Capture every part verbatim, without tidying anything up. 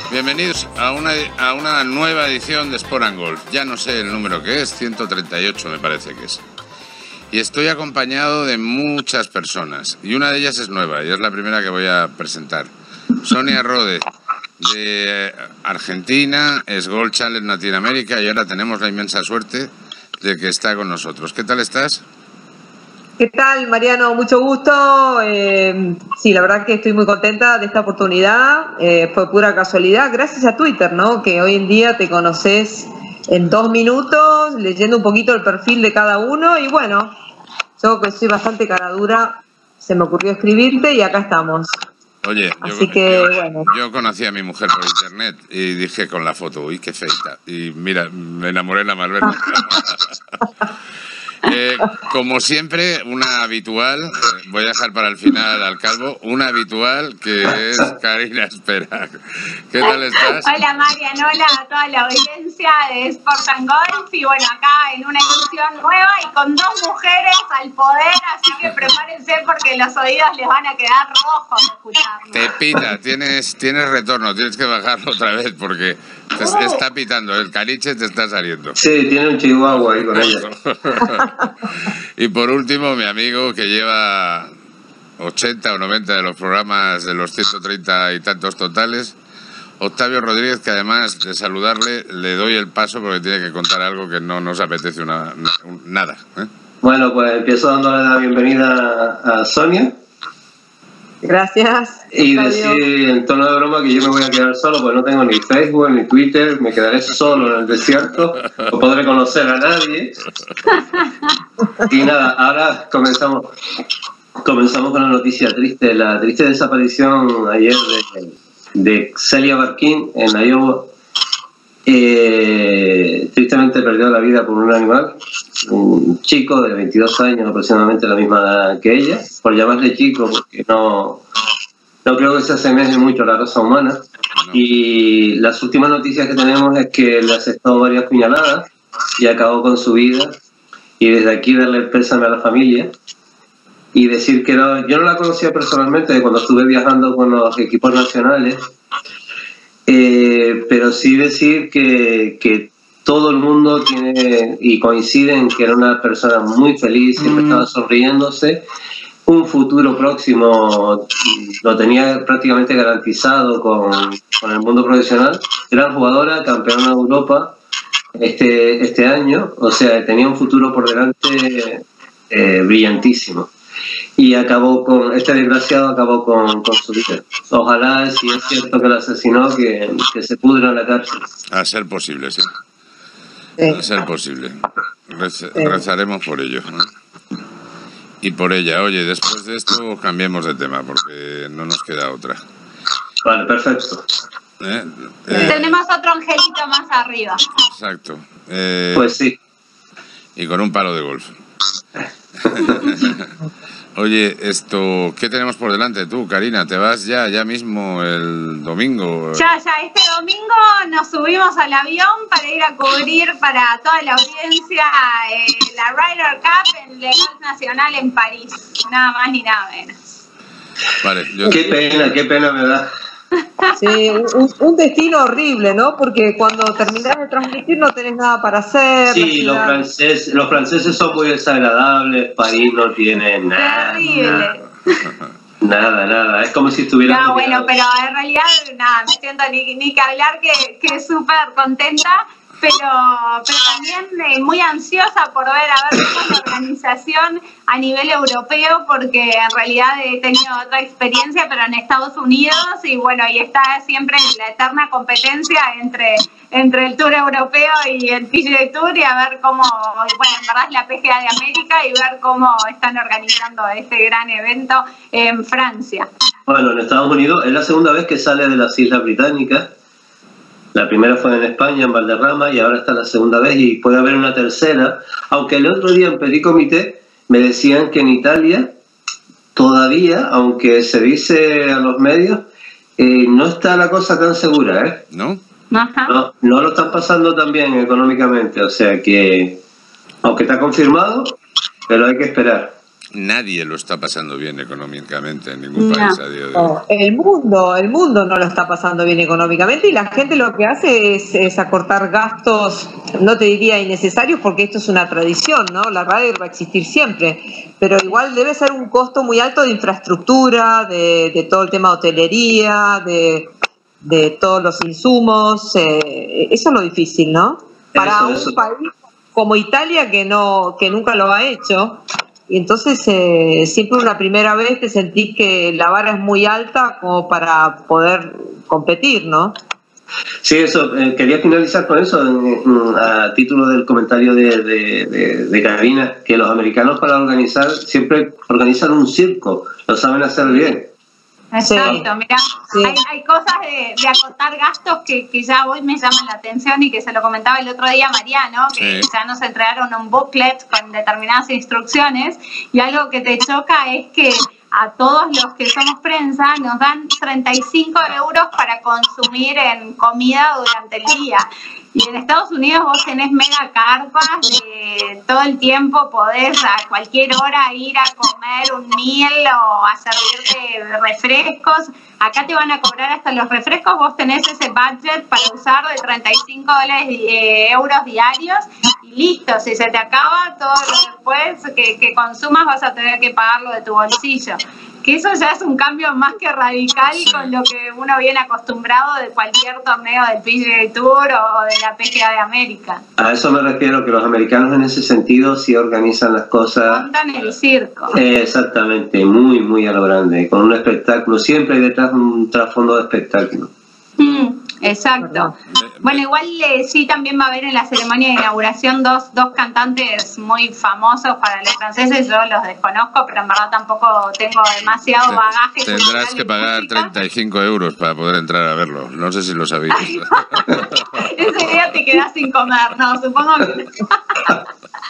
Bienvenidos a una, a una nueva edición de Sport and Golf. Ya no sé el número que es, ciento treinta y ocho me parece que es. Y estoy acompañado de muchas personas. Y una de ellas es nueva y es la primera que voy a presentar. Sonia Rode, de Argentina, es Golf Challenge Latinoamérica y ahora tenemos la inmensa suerte de que está con nosotros. ¿Qué tal estás? ¿Qué tal, Mariano? Mucho gusto. Eh, sí, la verdad que estoy muy contenta de esta oportunidad. Eh, fue pura casualidad, gracias a Twitter, ¿no? Que hoy en día te conoces en dos minutos, leyendo un poquito el perfil de cada uno. Y bueno, yo que soy bastante cara dura, se me ocurrió escribirte y acá estamos. Oye, Así yo, que, yo, bueno. yo conocí a mi mujer por internet y dije con la foto, uy, qué feita. Y mira, me enamoré de la Malverde. Eh, como siempre, una habitual, eh, voy a dejar para el final al calvo, una habitual que es Karina Espera. ¿Qué tal estás? Hola Mariano, hola a toda la audiencia de Sport and Golf y bueno, acá en una edición nueva y con dos mujeres al poder, así que prepárense porque los oídos les van a quedar rojos de escucharlo. Te pita, tienes, tienes retorno, tienes que bajarlo otra vez porque te está pitando, el caliche te está saliendo. Sí, tiene un chihuahua ahí con ella. Y por último, mi amigo que lleva ochenta o noventa de los programas de los ciento treinta y tantos totales, Octavio Rodríguez, que además de saludarle, le doy el paso porque tiene que contar algo que no nos apetece una, nada. ¿eh? Bueno, pues empiezo dándole la bienvenida a Sonia. Gracias. Y Octavio. decir en tono de broma que yo me voy a quedar solo, porque no tengo ni Facebook ni Twitter, me quedaré solo en el desierto, no podré conocer a nadie. Y nada, ahora comenzamos comenzamos con la noticia triste, la triste desaparición ayer de, de Celia Barkin en Iowa. Eh, tristemente perdió la vida por un animal, un chico de veintidós años, aproximadamente la misma edad que ella, por llamarle chico porque no, no creo que se asemeje mucho a la raza humana. No. Y las últimas noticias que tenemos es que le asestó varias puñaladas y acabó con su vida, y desde aquí darle el pésame a la familia y decir que no, yo no la conocía personalmente de cuando estuve viajando con los equipos nacionales. Eh, pero sí decir que, que todo el mundo tiene y coincide en que era una persona muy feliz, siempre estaba sonriéndose, un futuro próximo lo tenía prácticamente garantizado con, con el mundo profesional, gran jugadora, campeona de Europa este, este año, o sea, tenía un futuro por delante eh, brillantísimo. Y acabó con, este desgraciado acabó con, con su vida. Ojalá, si es cierto que lo asesinó, que, que se pudra en la cárcel. A ser posible, sí. Sí. A ser posible. Rez, rezaremos por ello, ¿no? Y por ella. Oye, después de esto cambiemos de tema, porque no nos queda otra. Vale, perfecto. ¿Eh? Eh, Tenemos otro angelito más arriba. Exacto. Eh, pues sí. Y con un palo de golf. Oye, esto, ¿qué tenemos por delante tú, Karina? ¿Te vas ya, ya mismo el domingo? Ya, ya, este domingo nos subimos al avión para ir a cubrir para toda la audiencia eh, la Ryder Cup en el Golf Nacional en París. Nada más ni nada menos. Vale, yo... Qué pena, qué pena me da. Sí, un, un destino horrible, ¿no? Porque cuando terminás de transmitir no tenés nada para hacer. Sí, los franceses, los franceses son muy desagradables, París no tiene nada. Terrible. Nada, nada, es como si estuviera... No, bueno, pero en realidad, nada, me siento ni, ni que hablar que, que súper contenta, pero, pero también eh, muy ansiosa por ver a ver cómo es la organización a nivel europeo, porque en realidad he tenido otra experiencia, pero en Estados Unidos, y bueno, y está siempre la eterna competencia entre, entre el Tour Europeo y el P G A Tour, y a ver cómo, bueno, en verdad es la P G A de América, y ver cómo están organizando este gran evento en Francia. Bueno, en Estados Unidos es la segunda vez que sale de las Islas Británicas. La primera fue en España, en Valderrama, y ahora está la segunda vez, y puede haber una tercera, aunque el otro día en Petit Comité me decían que en Italia todavía, aunque se dice a los medios, eh, no está la cosa tan segura, ¿eh? ¿No? Ajá. No, no lo están pasando tan bien económicamente, o sea que, aunque está confirmado, pero hay que esperar. nadie lo está pasando bien económicamente en ningún país No. a día de hoy. No, el mundo, el mundo no lo está pasando bien económicamente y la gente lo que hace es, es acortar gastos, no te diría innecesarios porque esto es una tradición, ¿no? La radio va a existir siempre, pero igual debe ser un costo muy alto de infraestructura, de, de todo el tema de hotelería, de, de todos los insumos, eh, eso es lo difícil, ¿no? Para Eso, un eso. país como Italia que no, que nunca lo ha hecho. Y entonces eh, siempre una primera vez te sentís que la vara es muy alta como para poder competir, ¿no? Sí, eso, eh, quería finalizar con eso, en, en, a título del comentario de, de, de, de Karina, que los americanos para organizar siempre organizan un circo, lo saben hacer bien. Exacto, mira, Sí. hay, hay cosas de, de acotar gastos que, que ya hoy me llaman la atención y que se lo comentaba el otro día a Mariano, que Sí. ya nos entregaron un booklet con determinadas instrucciones y algo que te choca es que a todos los que somos prensa nos dan treinta y cinco euros para consumir en comida durante el día. Y en Estados Unidos vos tenés mega carpas de todo el tiempo, podés a cualquier hora ir a comer un meal o a servirte refrescos. Acá te van a cobrar hasta los refrescos, vos tenés ese budget para usar de treinta y cinco dólares, eh, euros diarios y listo, si se te acaba todo lo después que, que consumas vas a tener que pagarlo de tu bolsillo. Que eso ya es un cambio más que radical con lo que uno viene acostumbrado de cualquier torneo del P G A Tour o de la P G A de América. A eso me refiero, que los americanos en ese sentido sí organizan las cosas. Montan el circo. Eh, exactamente, muy, muy a lo grande, con un espectáculo, siempre hay detrás un trasfondo de espectáculo. Mm, exacto. Bueno, igual eh, sí también va a haber en la ceremonia de inauguración dos, dos cantantes muy famosos para los franceses, yo los desconozco, pero en verdad tampoco tengo demasiado bagaje. Tendrás cultural que en pagar música. treinta y cinco euros para poder entrar a verlo. No sé si lo sabías. Ese día te quedas sin comer, no, supongo que no.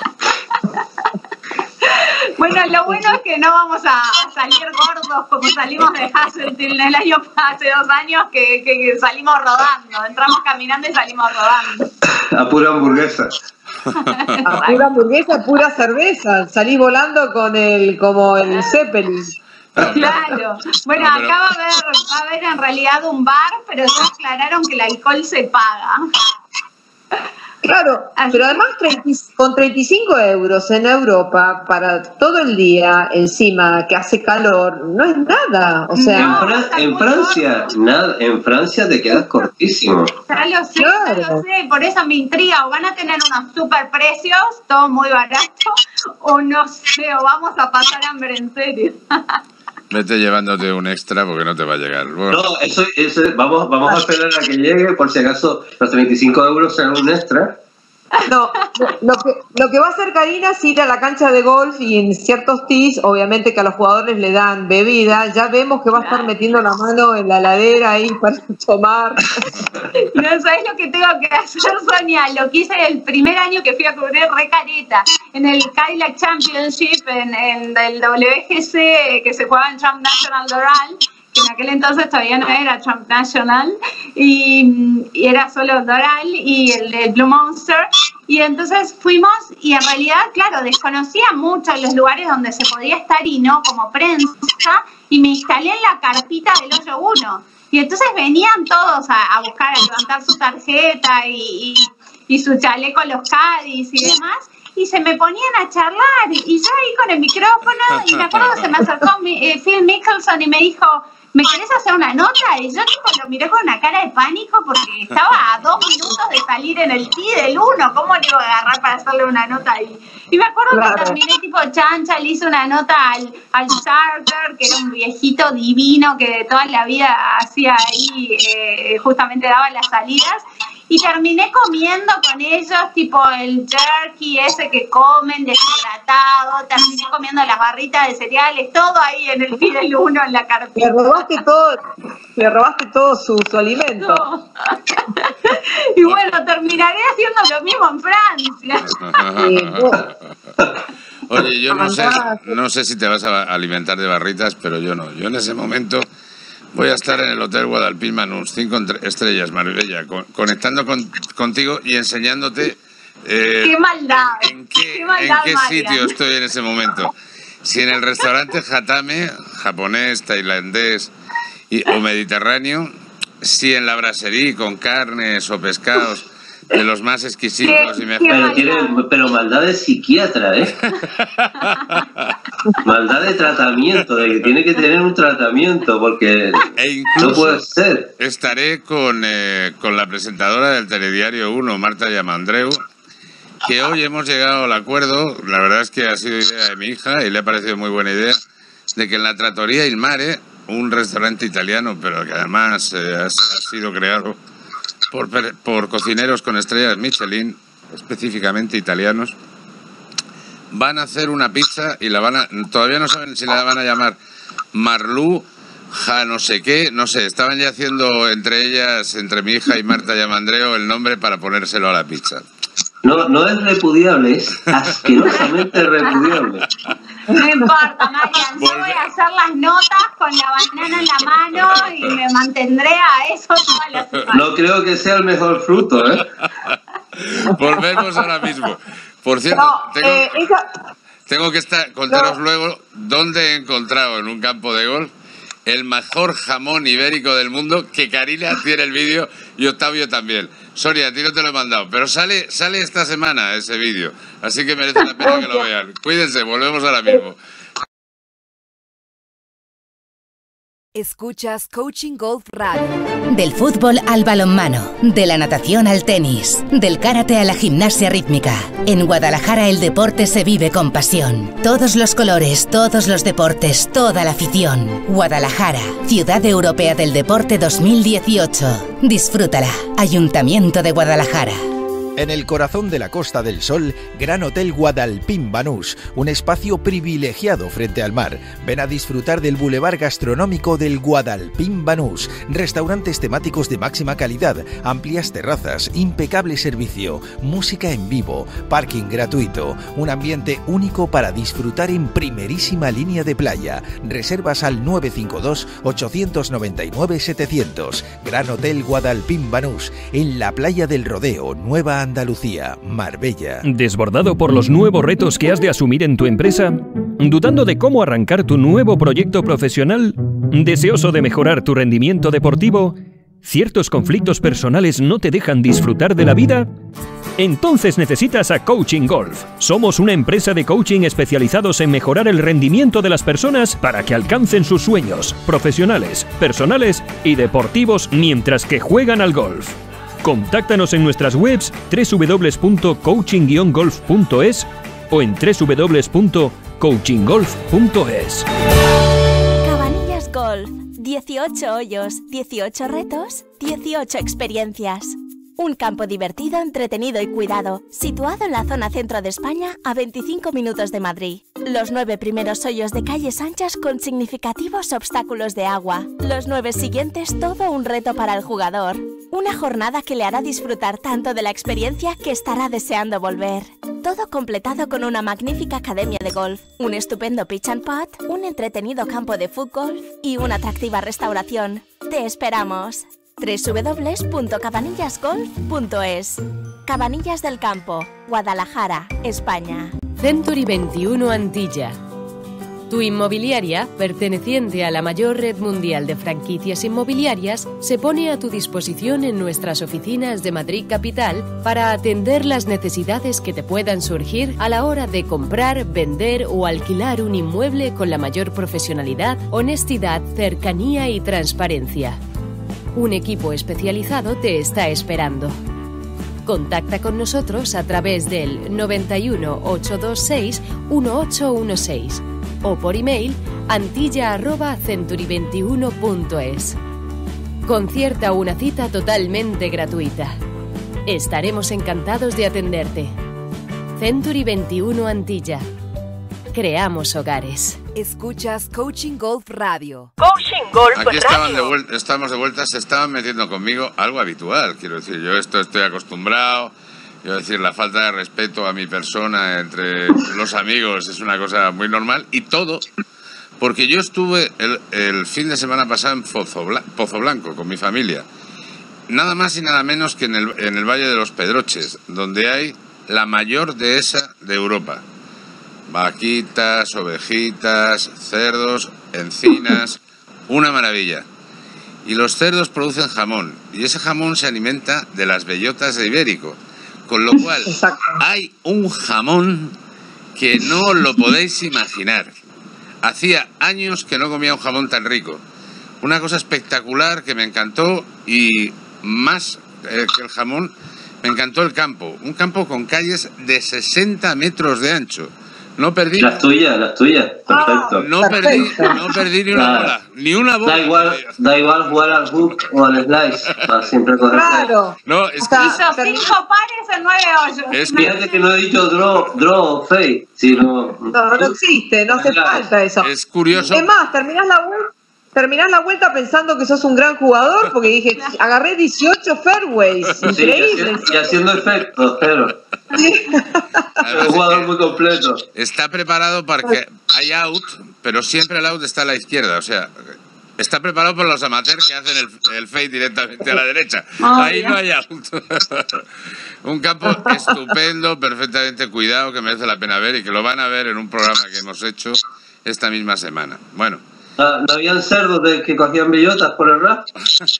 Bueno, lo bueno es que no vamos a salir gordos como salimos de Hasseltine el año hace dos años que, que, que salimos rodando, entramos caminando y salimos rodando. A pura hamburguesa. A pura hamburguesa, pura cerveza, salís volando con el, como el Zeppelin. Claro. Bueno, No, pero- acá va a haber, va a haber en realidad un bar, pero ya aclararon que el alcohol se paga. Claro, Así pero que- además treinta con treinta y cinco euros en Europa para todo el día, encima que hace calor, no es nada. O sea, No. En, Fran- está en muy Francia, nada, en Francia te quedas cortísimo. Ya lo sé, Claro. ya lo sé, por eso me intriga, o van a tener unos super precios, todo muy barato, o no sé, o vamos a pasar hambre en serio. Vete llevándote un extra porque no te va a llegar. Bueno, No, eso, eso vamos, vamos a esperar a que llegue, por si acaso los treinta y cinco euros sean un extra. no, lo que, lo que va a hacer Karina es ir a la cancha de golf y en ciertos tees, obviamente que a los jugadores le dan bebida, ya vemos que va a estar metiendo la mano en la heladera ahí para tomar. No sabes lo que tengo que hacer, Sonia, lo que hice el primer año que fui a cubrir Recareta, en el Cadillac Championship, en, en el W G C que se jugaba en Trump National Doral, que en aquel entonces todavía no era Trump National, y, y era solo Doral y el, el Blue Monster. Y entonces fuimos y en realidad, claro, desconocía mucho los lugares donde se podía estar y no como prensa, y me instalé en la carpita del hoyo uno. Y entonces venían todos a, a buscar, a levantar su tarjeta y, y, y su chaleco, los caddies y demás. Y se me ponían a charlar y yo ahí con el micrófono y me acuerdo que se me acercó mi, eh, Phil Mickelson y me dijo, ¿me querés hacer una nota? Y yo tipo lo miré con una cara de pánico porque estaba a dos minutos de salir en el tee del uno, ¿cómo le iba a agarrar para hacerle una nota ahí? Y me acuerdo Claro. que terminé tipo chancha, le hice una nota al, al starter, que era un viejito divino que de toda la vida hacía ahí, eh, justamente daba las salidas. Y terminé comiendo con ellos, tipo el jerky ese que comen deshidratado, terminé comiendo las barritas de cereales, todo ahí en el Fidel uno en la Le carpeta. robaste todo, le robaste todo su, su alimento. Y bueno, terminaré haciendo lo mismo en Francia. Sí, oye, yo no sé, Fantástico. no sé si te vas a alimentar de barritas, pero yo no. Yo en ese momento voy a estar en el Hotel Guadalpín Manús, cinco entre- estrellas, Marbella, con- conectando con- contigo y enseñándote eh, Qué maldad. en qué, Qué maldad, en qué Marian. sitio estoy en ese momento. si en el restaurante Hatame, japonés, tailandés y, o mediterráneo, si en la brasserie con carnes o pescados de los más exquisitos y mejores. Pero, tiene, pero maldad de psiquiatra, ¿eh? Maldad de tratamiento, de que tiene que tener un tratamiento, porque e no puede ser. Estaré con, eh, con la presentadora del Telediario uno, Marta Yamandreu, que hoy hemos llegado al acuerdo, la verdad es que ha sido idea de mi hija y le ha parecido muy buena idea, de que en la Trattoria Il Mare, un restaurante italiano, pero que además eh, ha, ha sido creado por, por cocineros con estrellas Michelin, específicamente italianos, van a hacer una pizza y la van a, todavía no saben si la van a llamar Marlú, ja no sé qué, no sé, estaban ya haciendo entre ellas, entre mi hija y Marta Yamandreu, el nombre para ponérselo a la pizza. No, no es repudiable, es asquerosamente repudiable. No importa, Marian, yo voy a hacer las notas con la banana en la mano y me mantendré a eso todas las semanas. No creo que sea el mejor fruto, ¿eh? Volvemos ahora mismo. Por cierto, No, tengo, eh, esa- tengo que estar, contaros No. luego dónde he encontrado en un campo de golf el mejor jamón ibérico del mundo, que Karina tiene el vídeo y Octavio también. Soria, a ti no te lo he mandado, pero sale, sale esta semana ese vídeo, así que merece la pena que lo vean. Cuídense, volvemos ahora mismo. Escuchas Coaching Golf Radio. Del fútbol al balonmano, de la natación al tenis, del karate a la gimnasia rítmica. En Guadalajara el deporte se vive con pasión. Todos los colores, todos los deportes, toda la afición. Guadalajara, Ciudad Europea del Deporte dos mil dieciocho. Disfrútala. Ayuntamiento de Guadalajara. En el corazón de la Costa del Sol, Gran Hotel Guadalpín Banús, un espacio privilegiado frente al mar. Ven a disfrutar del bulevar gastronómico del Guadalpín Banús, restaurantes temáticos de máxima calidad, amplias terrazas, impecable servicio, música en vivo, parking gratuito, un ambiente único para disfrutar en primerísima línea de playa. Reservas al nueve cinco dos, ocho nueve nueve, setecientos. Gran Hotel Guadalpín Banús, en la playa del Rodeo, Nueva Andalucía, Marbella. ¿Desbordado por los nuevos retos que has de asumir en tu empresa? ¿Dudando de cómo arrancar tu nuevo proyecto profesional? ¿Deseoso de mejorar tu rendimiento deportivo? ¿Ciertos conflictos personales no te dejan disfrutar de la vida? Entonces necesitas a Coaching Golf. Somos una empresa de coaching especializados en mejorar el rendimiento de las personas para que alcancen sus sueños profesionales, personales y deportivos mientras que juegan al golf. Contáctanos en nuestras webs doble u doble u doble u punto coaching guion golf punto es o en doble u doble u doble u punto coaching golf punto es. Cabanillas Golf. dieciocho hoyos, dieciocho retos, dieciocho experiencias. Un campo divertido, entretenido y cuidado, situado en la zona centro de España, a veinticinco minutos de Madrid. Los nueve primeros hoyos de calles anchas con significativos obstáculos de agua. Los nueve siguientes, todo un reto para el jugador. Una jornada que le hará disfrutar tanto de la experiencia que estará deseando volver. Todo completado con una magnífica academia de golf, un estupendo pitch and putt, un entretenido campo de fútbol y una atractiva restauración. ¡Te esperamos! doble u doble u doble u punto cabanillas golf punto es. Cabanillas del Campo, Guadalajara, España. Century veintiuno Antilla. Tu inmobiliaria, perteneciente a la mayor red mundial de franquicias inmobiliarias, se pone a tu disposición en nuestras oficinas de Madrid Capital para atender las necesidades que te puedan surgir a la hora de comprar, vender o alquilar un inmueble con la mayor profesionalidad, honestidad, cercanía y transparencia. Un equipo especializado te está esperando. Contacta con nosotros a través del noventa y uno, ochocientos veintiséis, dieciocho dieciséis o por email antilla arroba century veintiuno punto es. Concierta una cita totalmente gratuita. Estaremos encantados de atenderte. Century veintiuno Antilla. Creamos hogares. Escuchas Coaching Golf Radio. Coaching Golf Aquí estaban de Radio. vuelta, estamos de vuelta, se estaban metiendo conmigo, algo habitual, quiero decir, yo esto estoy acostumbrado, quiero decir, la falta de respeto a mi persona entre los amigos es una cosa muy normal, y todo porque yo estuve el, el fin de semana pasado en Pozo, Bla- Pozo Blanco con mi familia, nada más y nada menos que en el, en el Valle de los Pedroches, donde hay la mayor dehesa de Europa. Vaquitas, ovejitas, cerdos, encinas, una maravilla. Y los cerdos producen jamón, y ese jamón se alimenta de las bellotas de Ibérico, con lo cual Exacto. hay un jamón que no lo podéis imaginar. Hacía años que no comía un jamón tan rico. Una cosa espectacular que me encantó, y más eh, que el jamón, me encantó el campo. Un campo con calles de sesenta metros de ancho. No perdí. Las tuyas, las tuyas, perfecto. No perdí, no perdí ni una Claro. bola, ni una bola. Da igual, da igual jugar al hook o al slice, para siempre coger. Claro. No, es O sea, que Hizo cinco pares en nueve hoyos. es Fíjate que no he dicho draw, draw o fade, sino... No, no existe, no hace Claro. falta eso. es curioso. Es más, terminás la vuelta. Terminás la vuelta pensando que sos un gran jugador, porque dije, agarré dieciocho fairways, Sí, y increíble. haci- y haciendo efectos, pero Además, un jugador es muy completo. que está preparado para que hay out, pero siempre el out está a la izquierda. O sea, está preparado por los amateurs que hacen el, el fade directamente a la derecha. Oh, Ahí ya. no hay out. Un campo estupendo, perfectamente cuidado, que merece la pena ver y que lo van a ver en un programa que hemos hecho esta misma semana. Bueno. Ah, ¿no habían cerdos de que cogían bellotas por el rap?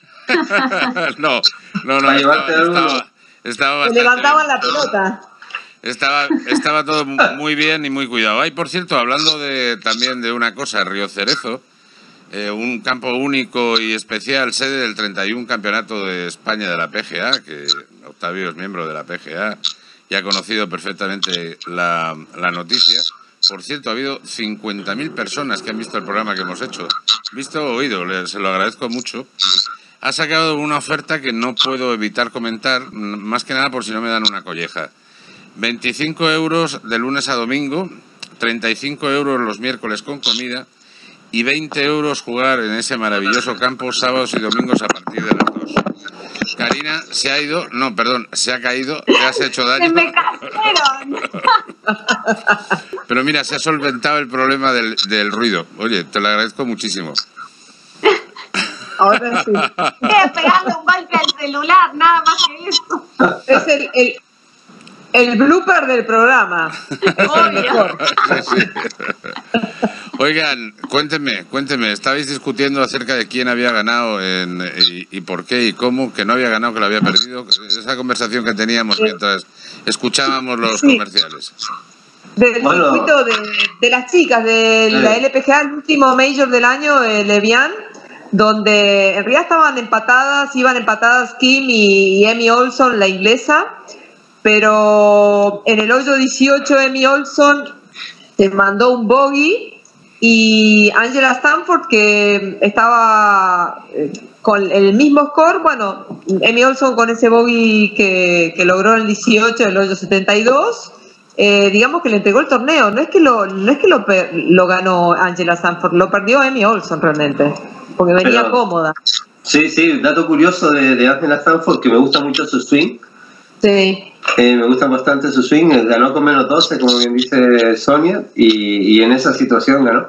no, no, no, Para estaba, llevarte alguno. estaba, estaba Se bastante levantaban bien. la pelota. Estaba, estaba todo muy bien y muy cuidado. Ay, por cierto, hablando de también de una cosa, Río Cerezo, eh, un campo único y especial, sede del treinta y uno Campeonato de España de la P G A, que Octavio es miembro de la P G A y ha conocido perfectamente la, la noticia. Por cierto, ha habido cincuenta mil personas que han visto el programa que hemos hecho. Visto o oído, le- se lo agradezco mucho. Ha sacado una oferta que no puedo evitar comentar, m- más que nada por si no me dan una colleja. veinticinco euros de lunes a domingo, treinta y cinco euros los miércoles con comida y veinte euros jugar en ese maravilloso campo sábados y domingos a partir de las dos. Karina se ha ido, no, perdón, se ha caído, te has hecho Se daño. me cayeron. Pero mira, se ha solventado el problema del, del ruido. Oye, te lo agradezco muchísimo. Ahora sí. Estoy pegando un golpe al celular, nada más que eso. Es el, el, el blooper del programa. Es el Obvio. mejor. Sí, sí. Oigan, cuéntenme, cuéntenme, estabais discutiendo acerca de quién había ganado en, y, y por qué y cómo, que no había ganado, que lo había perdido. Esa conversación que teníamos mientras escuchábamos los Sí. comerciales. Del Bueno. circuito de, de las chicas de la Sí. L P G A, el último major del año, el Evian, donde en realidad estaban empatadas, iban empatadas Kim y, y Emmy Olson, la inglesa, pero en el hoyo dieciocho Emmy Olson se mandó un bogey y Angela Stanford, que estaba eh, con el mismo score, bueno, Emmy Olson con ese bogey que, que logró en el dieciocho, el hoyo setenta y dos, eh, digamos que le entregó el torneo. No es que lo, no es que lo, per- lo ganó Angela Stanford, lo perdió Emmy Olson realmente, porque venía Pero- cómoda. Sí, sí, dato curioso de, de Angela Stanford, que me gusta mucho su swing. Sí. Eh, me gusta bastante su swing, ganó con menos doce, como bien dice Sonia, y, y en esa situación ganó.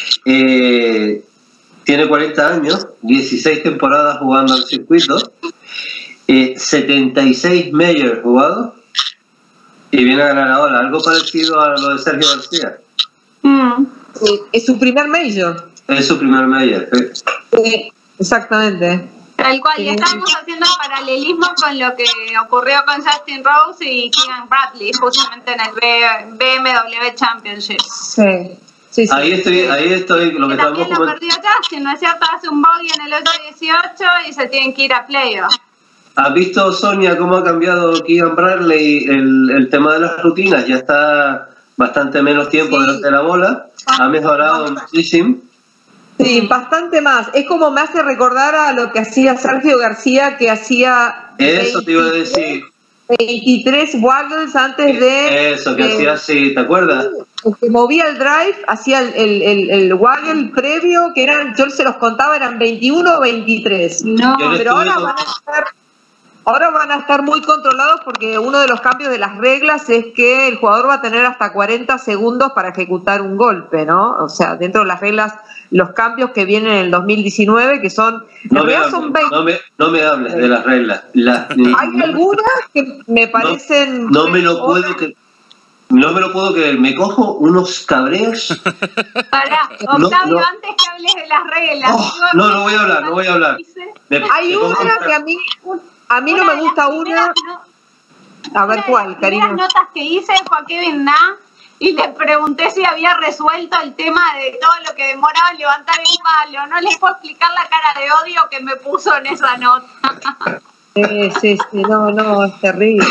Eh, tiene cuarenta años, dieciséis temporadas jugando al circuito, eh, setenta y seis majors jugados, y viene a ganar ahora, algo parecido a lo de Sergio García. Mm. Sí, es su primer major. Es su primer major. ¿Sí? Sí, exactamente. Tal cual, y Sí. estamos haciendo paralelismo con lo que ocurrió con Justin Rose y Keegan Bradley, justamente en el B- B M W Championship. Sí. Sí, sí. Ahí estoy, ahí estoy, lo que Que también estamos lo comentando. perdió Justin, ¿no es cierto? Hace un bogey en el hoyo dieciocho y se tienen que ir a playoff. ¿Has visto, Sonia, cómo ha cambiado Keegan Bradley el, el tema de las rutinas? Ya está bastante menos tiempo Sí. delante de la bola, ha mejorado muchísimo. Sí, bastante más. Es como me hace recordar a lo que hacía Sergio García, que hacía Eso te iba a decir, veintitrés waggles antes de... eso, que de- hacía así, ¿te acuerdas? que movía el drive, hacía el, el, el, el waggle previo, que eran, yo se los contaba, eran veintiuno o veintitrés. No, Yo le Pero ahora estuve- van a estar... Ahora van a estar muy controlados porque uno de los cambios de las reglas es que el jugador va a tener hasta cuarenta segundos para ejecutar un golpe, ¿no? O sea, dentro de las reglas, los cambios que vienen en el dos mil diecinueve, que son, en No me, realidad hables, son veinte. no, me, no me hables de las reglas. Las- Hay algunas que me parecen... no me lo puedo que No me lo puedo creer, me cojo unos cabreos. Pará, Octavio, no, no. Antes que hables de las reglas. Oh, no, no voy a hablar, no voy a hablar. Me, Hay me una que a mí, a mí no me gusta una. No, a ver cuál, Karina. Las notas que hice fue a Kevin Na y le pregunté si había resuelto el tema de todo lo que demoraba en levantar el palo. No les puedo explicar la cara de odio que me puso en esa nota. Sí, sí, sí, no, no, es terrible.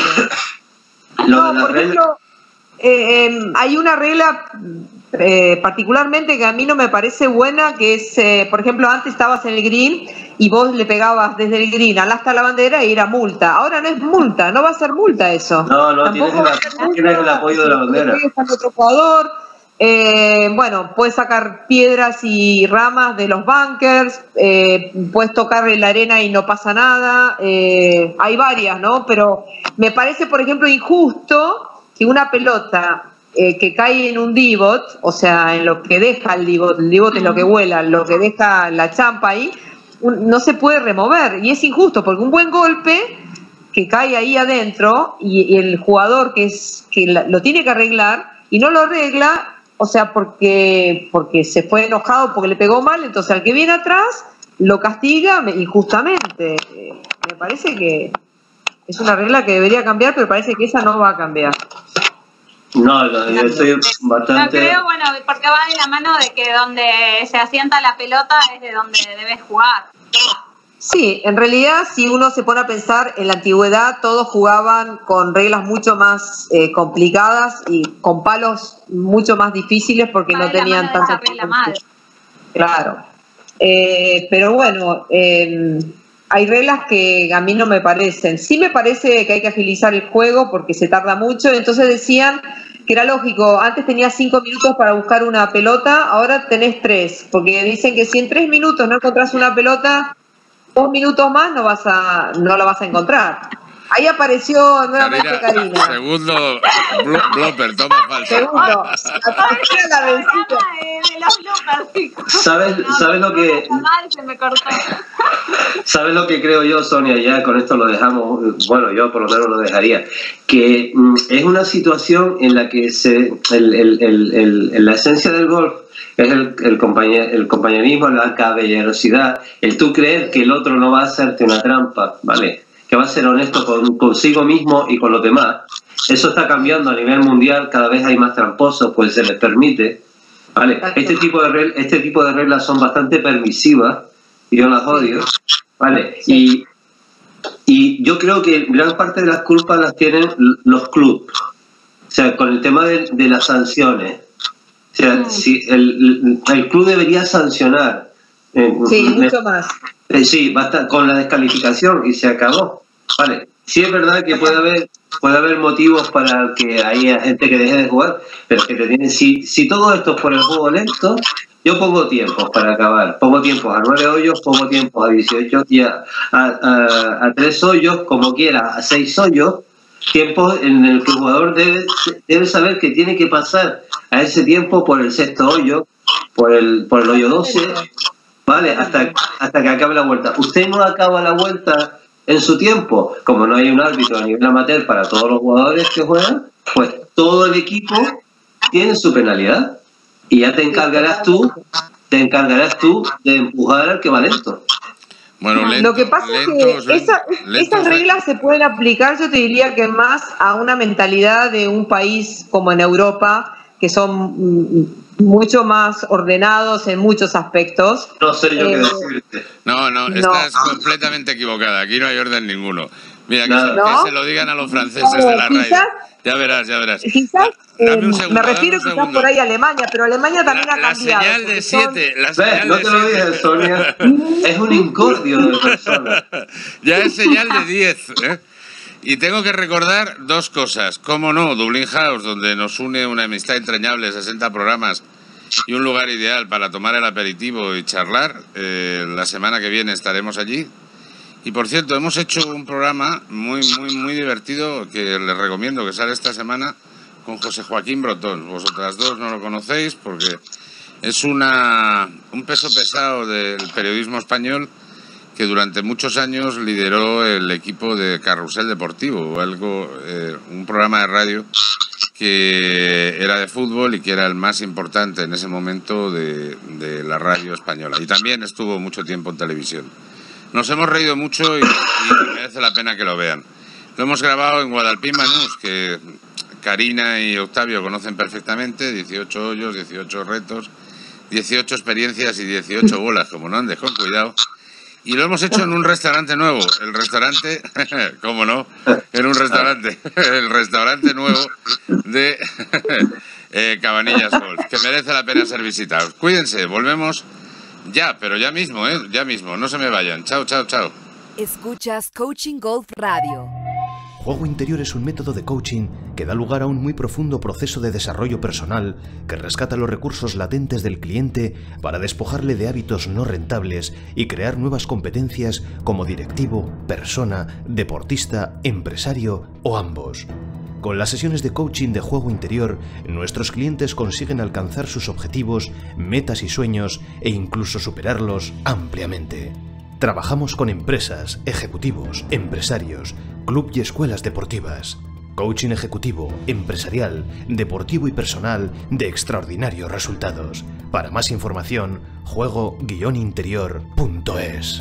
Lo no, por ejemplo, eh, eh, hay una regla eh, particularmente que a mí no me parece buena, que es, eh, por ejemplo, antes estabas en el green y vos le pegabas desde el green al hasta la bandera y era multa. Ahora no es multa, no va a ser multa eso. No, no, tienes el, tienes el apoyo de la bandera. Otro jugador. Eh, bueno, puedes sacar piedras y ramas de los bunkers, eh, puedes tocar en la arena y no pasa nada, eh, hay varias, ¿no? Pero me parece, por ejemplo, injusto que una pelota eh, que cae en un divot, o sea, en lo que deja el divot, el divot es lo que vuela, lo que deja la champa ahí, un, no se puede remover, y es injusto porque un buen golpe que cae ahí adentro y, y el jugador que, es, que la, lo tiene que arreglar y no lo arregla. O sea, porque porque se fue enojado porque le pegó mal, entonces al que viene atrás lo castiga injustamente. Eh, me parece que es una regla que debería cambiar, pero parece que esa no va a cambiar. No, no yo estoy bastante... No creo, bueno, porque va de la mano de que donde se asienta la pelota es de donde debes jugar. Sí, en realidad si uno se pone a pensar, en la antigüedad todos jugaban con reglas mucho más eh, complicadas y con palos mucho más difíciles porque no tenían tanto... Claro, eh, pero bueno, eh, hay reglas que a mí no me parecen. Sí me parece que hay que agilizar el juego porque se tarda mucho, entonces decían que era lógico, antes tenías cinco minutos para buscar una pelota, ahora tenés tres, porque dicen que si en tres minutos no encontrás una pelota... Dos minutos más no vas a, no la vas a encontrar. Ahí apareció nuevamente Karina. Karina. Segundo blooper, toma falta. Segundo. La de los bloopers. ¿Sabes, ¿sabes lo que? Se me cortó. ¿Sabes lo que creo yo, Sonia? Ya con esto lo dejamos. Bueno, yo por lo menos lo dejaría. Que mm, es una situación en la que se, el, el, el, el, la esencia del golf es el, el, compañer, el compañerismo, la caballerosidad, el tú creer que el otro no va a hacerte una trampa, ¿vale? Que va a ser honesto con, consigo mismo y con los demás. Eso está cambiando a nivel mundial, cada vez hay más tramposos, pues se les permite, ¿vale? Este tipo de, reglas, este tipo de reglas son bastante permisivas y yo las odio, ¿vale? Y, y yo creo que gran parte de las culpas las tienen los clubes, o sea, con el tema de, de las sanciones. O sea, mm. si el, el club debería sancionar. Eh, sí, mucho más. Eh, sí, basta con la descalificación y se acabó. Vale. Sí es verdad que puede haber puede haber motivos para que haya gente que deje de jugar, pero que te tienen, si, si todo esto es por el juego lento, yo pongo tiempos para acabar. Pongo tiempos a nueve hoyos, pongo tiempos a dieciocho y a, a, a, a tres hoyos, como quiera, a seis hoyos. Tiempo en el que el jugador debe, debe saber que tiene que pasar a ese tiempo por el sexto hoyo, por el, por el hoyo doce, ¿vale? Hasta, hasta que acabe la vuelta. Usted no acaba la vuelta en su tiempo, como no hay un árbitro a nivel amateur para todos los jugadores que juegan, pues todo el equipo tiene su penalidad y ya te encargarás tú, te encargarás tú de empujar al que va lento. Bueno, lento, lo que pasa lentos, es que esa, lentos, esas reglas se pueden aplicar, yo te diría que más a una mentalidad de un país como en Europa, que son mucho más ordenados en muchos aspectos. No sé yo eh, qué decirte. No, no, no, estás completamente equivocada, aquí no hay orden ninguno. Mira, que, se, ¿no? que se lo digan a los franceses no, de la quizás, radio. Ya verás, ya verás. Quizás, eh, segundo, me refiero quizás segundo. por ahí a Alemania, pero Alemania también la, ha cambiado. La señal de siete. La señal ¿Ves? No de te lo siete. dije, Sonia. Es un incordio de personas. Ya es señal de diez, ¿eh? Y tengo que recordar dos cosas. Cómo no, Dublin House, donde nos une una amistad entrañable, sesenta programas y un lugar ideal para tomar el aperitivo y charlar. Eh, la semana que viene estaremos allí. Y por cierto, hemos hecho un programa muy, muy, muy divertido que les recomiendo, que sale esta semana con José Joaquín Brotón. Vosotras dos no lo conocéis porque es una un peso pesado del periodismo español que durante muchos años lideró el equipo de Carrusel Deportivo, o algo, eh, un programa de radio que era de fútbol y que era el más importante en ese momento de, de la radio española. Y también estuvo mucho tiempo en televisión. Nos hemos reído mucho y, y merece la pena que lo vean. Lo hemos grabado en Guadalpín Banús, que Karina y Octavio conocen perfectamente, dieciocho hoyos, dieciocho retos, dieciocho experiencias y dieciocho bolas, como no andes con cuidado. Y lo hemos hecho en un restaurante nuevo, el restaurante, ¿cómo no? En un restaurante, el restaurante nuevo de eh, Cabanillas Golf, que merece la pena ser visitado. Cuídense, volvemos ya, pero ya mismo, ¿eh? Ya mismo, no se me vayan. Chao, chao, chao. Escuchas Coaching Golf Radio. Juego interior es un método de coaching que da lugar a un muy profundo proceso de desarrollo personal que rescata los recursos latentes del cliente para despojarle de hábitos no rentables y crear nuevas competencias como directivo, persona, deportista, empresario o ambos. Con las sesiones de coaching de juego interior, nuestros clientes consiguen alcanzar sus objetivos, metas y sueños e incluso superarlos ampliamente. Trabajamos con empresas, ejecutivos, empresarios, club y escuelas deportivas. Coaching ejecutivo, empresarial, deportivo y personal de extraordinarios resultados. Para más información, juego guion interior punto es.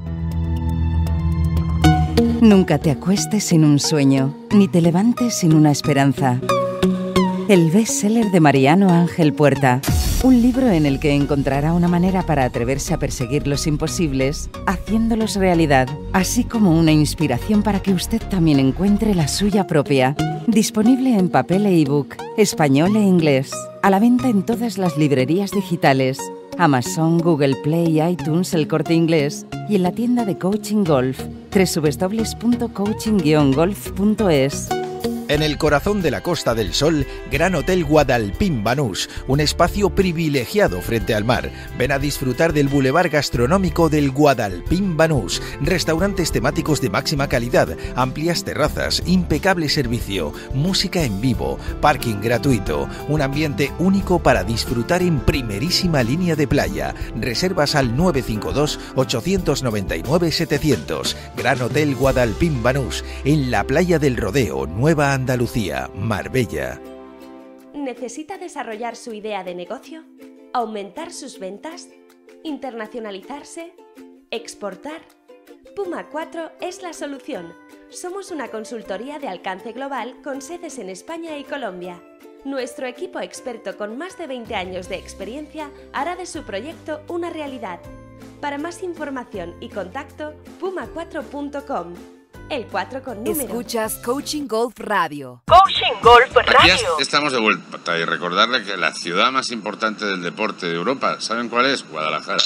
Nunca te acuestes sin un sueño, ni te levantes sin una esperanza. El bestseller de Mariano Ángel Puerta. Un libro en el que encontrará una manera para atreverse a perseguir los imposibles, haciéndolos realidad, así como una inspiración para que usted también encuentre la suya propia. Disponible en papel e ebook, español e inglés. A la venta en todas las librerías digitales, Amazon, Google Play, iTunes, El Corte Inglés y en la tienda de Coaching Golf, doble u doble u doble u punto coaching guion golf punto es. En el corazón de la Costa del Sol, Gran Hotel Guadalpín Banús, un espacio privilegiado frente al mar. Ven a disfrutar del bulevar gastronómico del Guadalpín Banús. Restaurantes temáticos de máxima calidad, amplias terrazas, impecable servicio, música en vivo, parking gratuito, un ambiente único para disfrutar en primerísima línea de playa. Reservas al nueve cinco dos, ocho nueve nueve, setecientos. Gran Hotel Guadalpín Banús, en la playa del Rodeo, Nueva Andalucía, Marbella. ¿Necesita desarrollar su idea de negocio? ¿Aumentar sus ventas? ¿Internacionalizarse? ¿Exportar? Puma cuatro es la solución. Somos una consultoría de alcance global con sedes en España y Colombia. Nuestro equipo experto con más de veinte años de experiencia hará de su proyecto una realidad. Para más información y contacto, puma cuatro punto com. El cuatro con número. Escuchas Coaching Golf Radio. Coaching Golf Radio. Aquí estamos de vuelta y recordarle que la ciudad más importante del deporte de Europa, ¿saben cuál es? Guadalajara.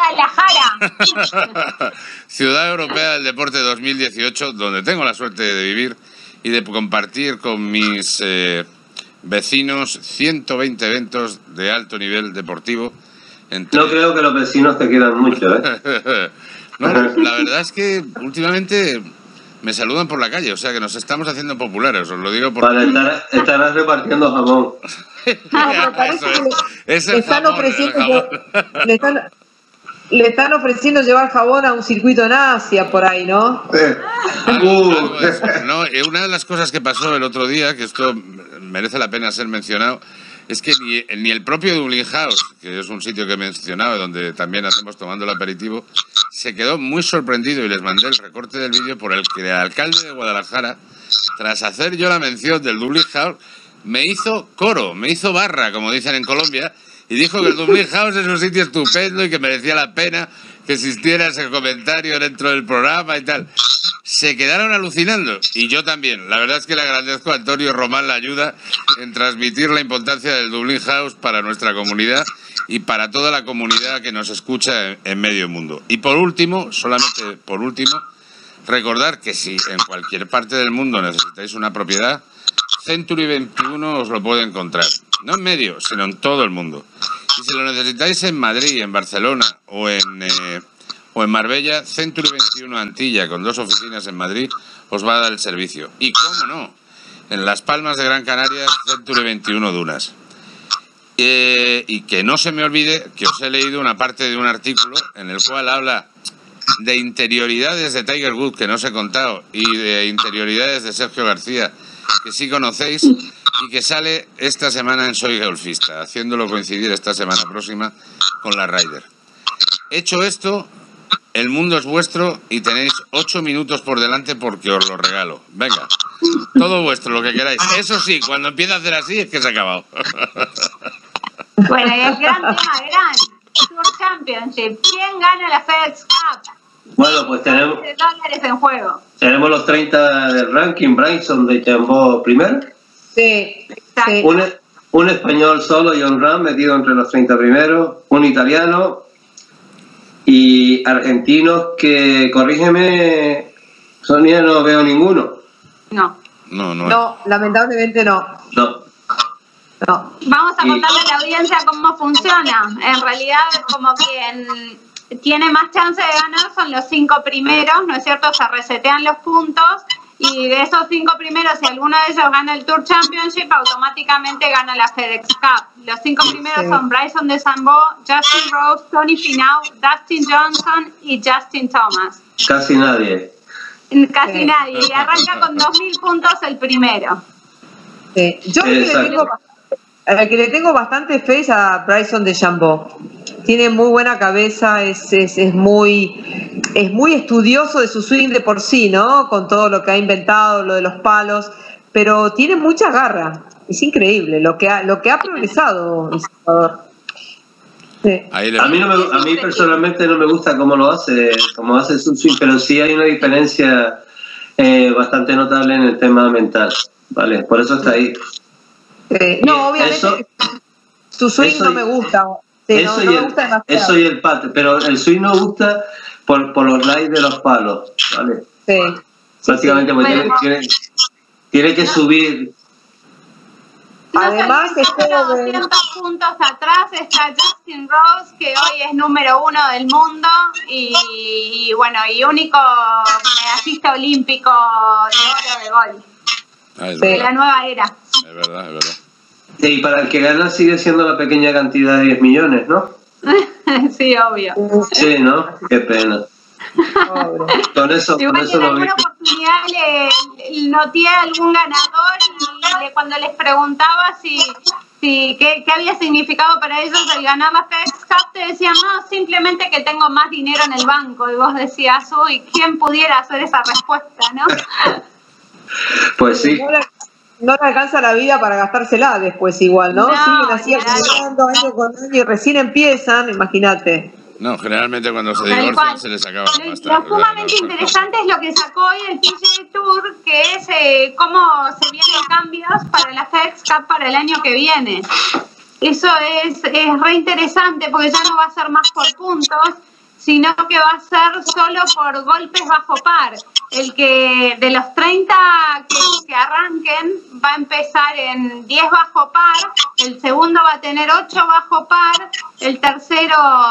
Guadalajara. Ciudad Europea del Deporte dos mil dieciocho, donde tengo la suerte de vivir y de compartir con mis eh, vecinos ciento veinte eventos de alto nivel deportivo. Entre... No creo que los vecinos te quieran mucho, ¿eh? No, la verdad es que últimamente me saludan por la calle, o sea que nos estamos haciendo populares, os lo digo por... Vale, estar, estarás repartiendo jamón. Ah, parece que le, es el le están jamón, ofreciendo el jamón. le están, le están ofreciendo llevar jabón a un circuito en Asia por ahí, ¿no? Algo, algo de eso. No, eh, una de las cosas que pasó el otro día, que esto merece la pena ser mencionado, es que ni, ni el propio Dublin House, que es un sitio que he mencionado, donde también hacemos tomando el aperitivo, se quedó muy sorprendido, y les mandé el recorte del vídeo, por el que el alcalde de Guadalajara, tras hacer yo la mención del Dublin House, me hizo coro, me hizo barra, como dicen en Colombia, y dijo que el Dublin House es un sitio estupendo y que merecía la pena que existiera ese comentario dentro del programa y tal. Se quedaron alucinando, y yo también. La verdad es que le agradezco a Antonio Román la ayuda en transmitir la importancia del Dublin House para nuestra comunidad y para toda la comunidad que nos escucha en, en medio mundo. Y por último, solamente por último, recordar que si en cualquier parte del mundo necesitáis una propiedad, Century veintiuno os lo puede encontrar. No en medio, sino en todo el mundo. Y si lo necesitáis en Madrid, en Barcelona o en, eh, o en Marbella, Century veintiuno Antilla, con dos oficinas en Madrid, os va a dar el servicio. Y cómo no, en Las Palmas de Gran Canaria, Century veintiuno Dunas. Eh, y que no se me olvide que os he leído una parte de un artículo en el cual habla de interioridades de Tiger Woods, que no os he contado, y de interioridades de Sergio García, que sí conocéis y que sale esta semana en Soy Golfista, haciéndolo coincidir esta semana próxima con la Ryder. Hecho esto, el mundo es vuestro y tenéis ocho minutos por delante porque os lo regalo. Venga, todo vuestro, lo que queráis. Eso sí, cuando empieza a hacer así es que se ha acabado. Bueno, y el gran tema, gran Tour Championship. ¿Quién gana la FedEx Cup? Bueno, pues tenemos, De dólares en juego. tenemos los treinta del ranking. Bryson de Chambó primero. Sí, sí. Un, un español solo, John Ram, metido entre los treinta primeros. Un italiano. Y argentinos que, corrígeme, Sonia, no veo ninguno. No. No, no. No, lamentablemente no. No. No. Vamos a Y- contarle a la audiencia cómo funciona. En realidad, como quien tiene más chance de ganar son los cinco primeros, ¿no es cierto? Se resetean los puntos y de esos cinco primeros, si alguno de ellos gana el Tour Championship, automáticamente gana la FedEx Cup. Los cinco primeros Sí. son Bryson DeChambeau, Justin Rose, Tony Finau, Dustin Johnson y Justin Thomas. Casi nadie. Casi Sí. nadie. Y arranca con dos mil puntos el primero. Sí. Yo al que, le Exacto. tengo, al que le tengo bastante fe es a Bryson DeChambeau. Tiene muy buena cabeza, es, es, es, muy, es muy estudioso de su swing de por sí, ¿no? Con todo lo que ha inventado, lo de los palos, pero tiene mucha garra. Es increíble lo que ha, lo que ha progresado El Salvador. Sí. Ahí le A mí, no me, a mí personalmente no me gusta cómo lo hace, cómo hace su swing, pero sí hay una diferencia eh, bastante notable en el tema mental, ¿vale? Por eso está ahí. Sí. No, obviamente Eso- su swing eso no y- me gusta. Sí, eso, no, y no me el, gusta demasiado. eso y el pate, pero el swing no gusta por, por los lies de los palos, ¿vale? Sí. Prácticamente porque Bueno. tiene, tiene, tiene que subir. No Además, sé, es pero joven. doscientos puntos atrás está Justin Rose, que hoy es número uno del mundo y, y bueno, y único medallista olímpico de oro de golf Ah, es, de verdad, la nueva era. es verdad, es verdad. Y para el que gana sigue siendo la pequeña cantidad de diez millones, ¿no? Sí, obvio. Sí, ¿no? Qué pena. Pobre. Con eso, con Igual que eso en lo vi. alguna oportunidad le, le noté a algún ganador y le- cuando les preguntaba si, si qué, qué había significado para ellos el ganar la FedEx Cup, te decían, no, simplemente que tengo más dinero en el banco. Y vos decías, uy, ¿quién pudiera hacer esa respuesta, no? Pues sí. No le, no le alcanza la vida para gastársela después igual, ¿no? No, Siguen así claro. acumulando año con año y recién empiezan, imagínate. No, generalmente cuando se Tal divorcian cual. se les acaba Lo, la lo pasta. sumamente interesante es lo que sacó hoy el P G A Tour, que es eh, cómo se vienen cambios para la FedEx Cup para el año que viene. Eso es, es re interesante porque ya no va a ser más por puntos, sino que va a ser solo por golpes bajo par. El que de los treinta que, que arranquen va a empezar en diez bajo par, el segundo va a tener ocho bajo par, el tercero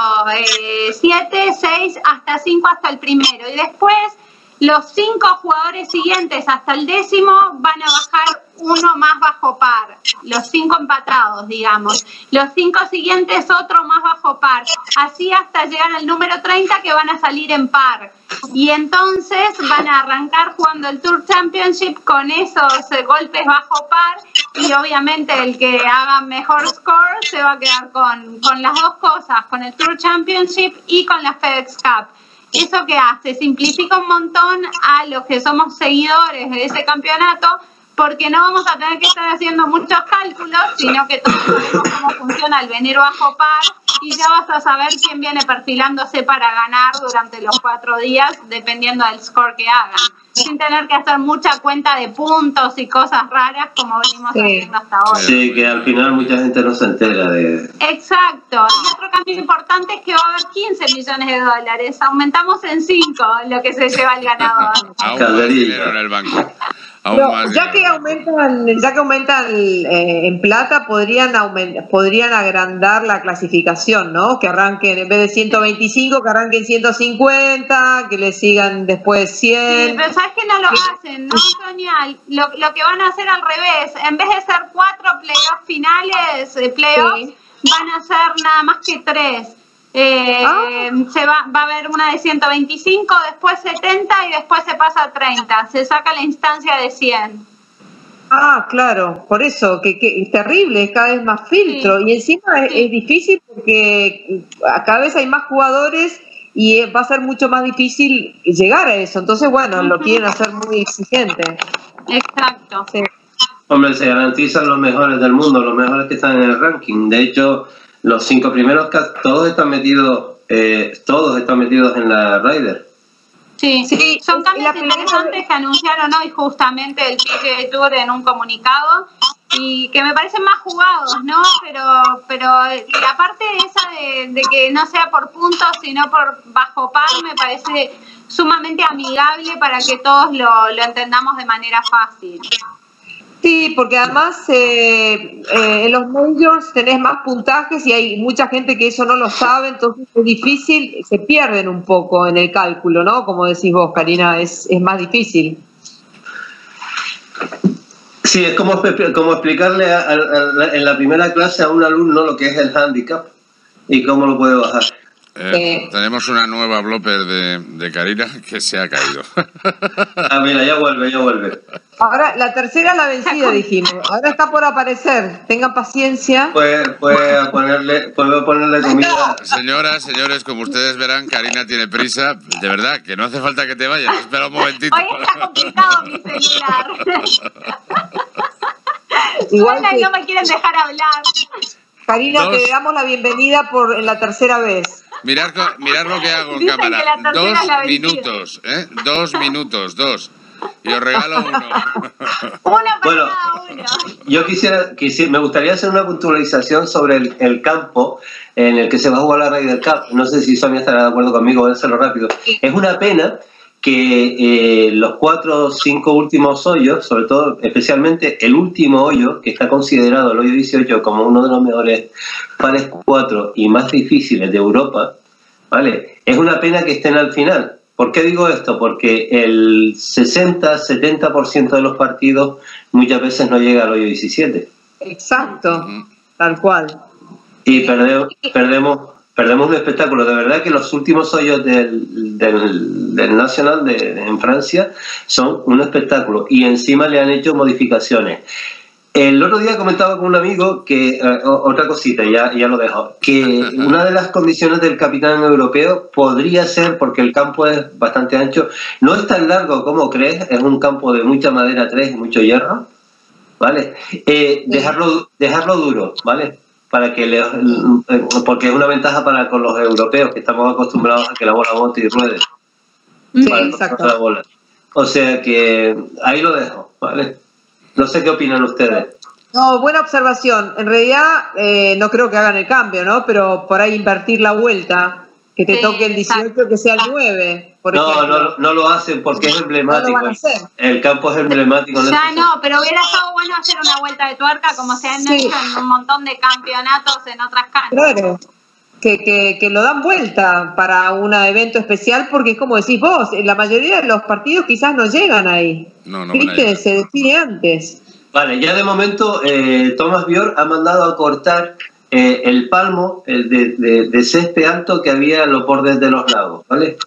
eh, siete, seis, hasta cinco hasta el primero. Y después los cinco jugadores siguientes hasta el décimo van a bajar uno más bajo par, los cinco empatados, digamos. Los cinco siguientes otro más bajo par, así hasta llegar al número treinta que van a salir en par. Y entonces van a arrancar jugando el Tour Championship con esos eh, golpes bajo par y obviamente el que haga mejor score se va a quedar con, con las dos cosas, con el Tour Championship y con la FedEx Cup. ¿Eso qué hace? Simplifica un montón a los que somos seguidores de ese campeonato, porque no vamos a tener que estar haciendo muchos cálculos, sino que todos sabemos cómo funciona el venir bajo par y ya vas a saber quién viene perfilándose para ganar durante los cuatro días, dependiendo del score que hagan, sin tener que hacer mucha cuenta de puntos y cosas raras como venimos Sí. haciendo hasta ahora. Sí, que al final mucha gente no se entera de... Exacto. Y otro cambio importante es que va a haber quince millones de dólares. Aumentamos en cinco lo que se lleva el ganador. Aún más Calderilla. dinero en el banco. Aún Pero más ya que dinero. aumentan, ya que aumentan eh, en plata, podrían aument- podrían agrandar la clasificación, ¿no? Que arranquen en vez de ciento veinticinco, que arranquen ciento cincuenta, que le sigan después Sí, cien. pero sabes que no lo hacen, ¿no, Sonia? Lo, lo que van a hacer al revés, en vez de ser cuatro playoffs finales, eh, playoffs, Sí. van a ser nada más que tres. Eh, Ah. se va, va a haber una de ciento veinticinco, después setenta y después se pasa a treinta. Se saca la instancia de cien. Ah, claro, por eso, que, que es terrible, es cada vez más filtro. Sí. Y encima es, es difícil porque cada vez hay más jugadores y va a ser mucho más difícil llegar a eso. Entonces, bueno, uh-huh. lo quieren hacer muy exigente. Exacto. Sí. Hombre, se garantizan los mejores del mundo, los mejores que están en el ranking. De hecho, los cinco primeros, todos están metidos, eh, todos están metidos en la Ryder. Sí, sí, son cambios interesantes que anunciaron hoy justamente el P G A Tour en un comunicado y que me parecen más jugados, ¿no? Pero pero la parte esa de, de que no sea por puntos sino por bajo par me parece sumamente amigable para que todos lo, lo entendamos de manera fácil. Sí, porque además eh, eh, en los majors tenés más puntajes y hay mucha gente que eso no lo sabe, entonces es difícil, se pierden un poco en el cálculo, ¿no? Como decís vos, Karina, es, es más difícil. Sí, es como, como explicarle a, a, a, en la primera clase a un alumno lo que es el handicap y cómo lo puede bajar. Eh, eh. Tenemos una nueva blooper de, de Karina que se ha caído. Ah, mira, ya vuelve, ya vuelve. Ahora, la tercera la vencida, dijimos. Ahora está por aparecer. Tengan paciencia. Pues, pues a ponerle, puedo ponerle comida. Señoras, señores, como ustedes verán, Karina tiene prisa. De verdad, que no hace falta que te vayas. Espera un momentito. Hoy está complicado mi celular. Igual Suena que... y no me quieren dejar hablar. Karina, Dos. te damos la bienvenida por en la tercera vez. Mirad, mirad lo que hago en Dicen cámara. que la tercera Dos es la vencida. minutos, ¿eh? Dos minutos, dos. Y os regalo uno. Una para Bueno, cada uno. yo quisiera, quisiera, me gustaría hacer una puntualización sobre el, el campo en el que se va a jugar la Ryder Cup. No sé si Sonia estará de acuerdo conmigo, voy a hacerlo rápido. Es una pena que eh, los cuatro o cinco últimos hoyos, sobre todo, especialmente el último hoyo, que está considerado el hoyo dieciocho como uno de los mejores pares cuatro y más difíciles de Europa, ¿vale? Es una pena que estén al final. ¿Por qué digo esto? Porque el sesenta a setenta por ciento de los partidos muchas veces no llega al hoyo diecisiete. Exacto, tal cual. Y perdemos, perdemos, perdemos un espectáculo. De verdad que los últimos hoyos del, del, del Nacional de, de, en Francia son un espectáculo. Y encima le han hecho modificaciones. El otro día comentaba con un amigo que, eh, otra cosita, ya, ya lo dejo, que una de las condiciones del capitán europeo podría ser, porque el campo es bastante ancho, no es tan largo como crees, es un campo de mucha madera tres y mucho hierro, ¿vale? Eh, dejarlo, dejarlo duro, ¿vale? Para que le, porque es una ventaja para con los europeos, que estamos acostumbrados a que la bola bote y ruede. Sí, exacto. La bola. O sea que ahí lo dejo, ¿vale? No sé qué opinan ustedes. No, buena observación. En realidad eh, no creo que hagan el cambio, ¿no? Pero por ahí invertir la vuelta, que te sí, toque el dieciocho, exacto. Que sea el nueve. Por no, no, no lo hacen porque es emblemático. No lo van a hacer. El campo es emblemático. Ya no, no, pero hubiera estado bueno hacer una vuelta de tuerca como se han sí. hecho en un montón de campeonatos en otras canchas. Claro. Que, que, que lo dan vuelta para un evento especial porque es como decís vos, la mayoría de los partidos quizás no llegan ahí. No, no. ¿Viste? Se define antes. Vale, ya de momento eh, Thomas Björk ha mandado a cortar eh, el palmo el de, de, de césped alto que había en los bordes de los lagos, ¿vale?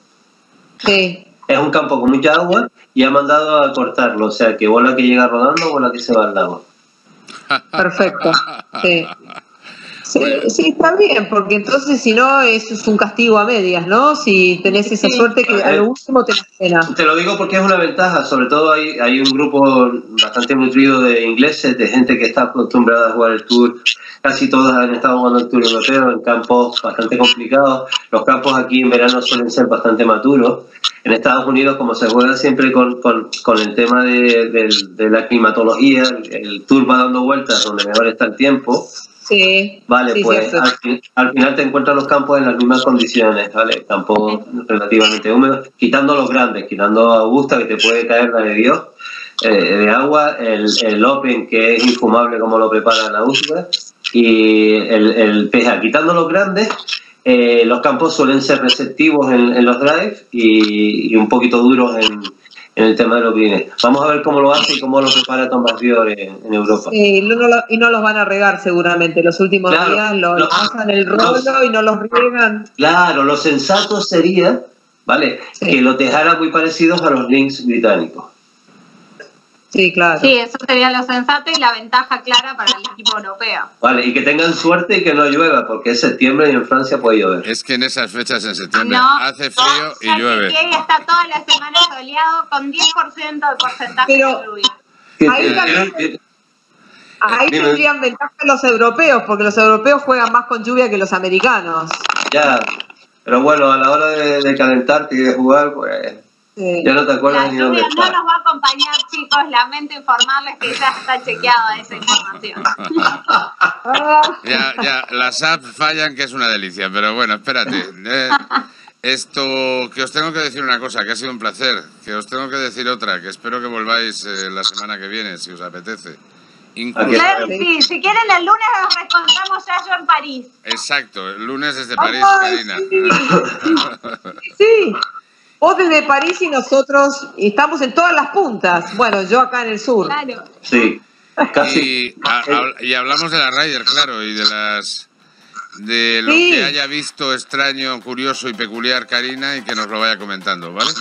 Sí. Es un campo con mucha agua y ha mandado a cortarlo, o sea que bola que llega rodando, bola que se va al lago. Perfecto, sí. Sí, sí, está bien, porque entonces si no eso es un castigo a medias, ¿no? Si tenés esa sí. suerte que a lo último te la pena. Te lo digo porque es una ventaja, sobre todo hay, hay un grupo bastante nutrido de ingleses, de gente que está acostumbrada a jugar el Tour. Casi todos han estado jugando el Tour europeo en campos bastante complicados. Los campos aquí en verano suelen ser bastante maturos. En Estados Unidos, como se juega siempre con, con, con el tema de, de, de la climatología, el, el Tour va dando vueltas donde mejor está el tiempo. Sí. Vale, sí, pues al, al final te encuentras los campos en las mismas condiciones, ¿vale? Campos relativamente húmedos, quitando los grandes, quitando Augusta, que te puede caer la de Dios, eh, de agua, el, el Open, que es infumable como lo prepara la Augusta, y el, el P G A. Quitando los grandes, eh, los campos suelen ser receptivos en, en los drives y, y un poquito duros en, en el tema de los greens. Vamos a ver cómo lo hace y cómo lo prepara Thomas Björk en, en Europa. Sí, no, no lo, y no los van a regar seguramente. Los últimos claro, días lo, lo pasan el rollo los, y no los riegan. Claro, lo sensato sería, ¿vale? Sí. Que los dejara muy parecidos a los links británicos. Sí, claro. Sí, eso sería lo sensato y la ventaja clara para el equipo europeo. Vale, y que tengan suerte y que no llueva, porque es septiembre y en Francia puede llover. Es que en esas fechas en septiembre No, hace frío y llueve. Y está toda la semana soleado con diez por ciento de porcentaje Pero, de lluvia. Ahí, también, ahí tendrían ventaja los europeos, porque los europeos juegan más con lluvia que los americanos. Ya, pero bueno, a la hora de, de calentarte y de jugar, pues sí. Ya no te acuerdas La ni dónde lluvia no está. nos va a acompañar, chicos. Lamento informarles que ya está chequeada esa información. Ya, ya, las apps fallan, que es una delicia, pero bueno, espérate. Eh, esto, que os tengo que decir una cosa, que ha sido un placer, que os tengo que decir otra, que espero que volváis eh, la semana que viene, si os apetece. Incluso... Claro, sí, si quieren el lunes nos reencontramos ya yo en París. Exacto, el lunes desde París, Ay, Karina. Sí. Sí. Vos desde París y nosotros estamos en todas las puntas. Bueno, yo acá en el sur. Claro. Sí, casi. Y, a, a, y hablamos de la Ryder, claro, y de las de lo Sí. que haya visto extraño, curioso y peculiar Karina, y que nos lo vaya comentando, ¿vale?